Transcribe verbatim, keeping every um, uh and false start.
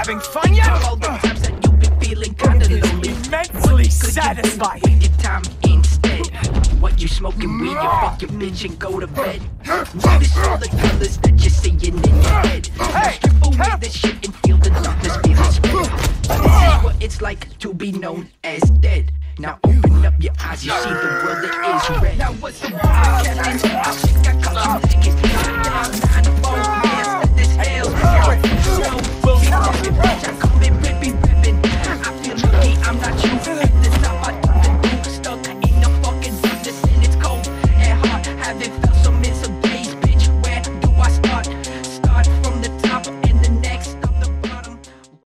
having fun yet? All the times that you've been feeling kinda lonely, Immensely satisfying. with your time instead. What you smoking weed, you fuck your bitch and go to bed. Notice all the colors that you're seeing in your head. Hey, Strip away hey. the shit and feel the darkness feeling spread. This is what it's like to be known as dead. Now open up your eyes, you see the world that is red. Now what's the podcast? I shit got caught you taking down nine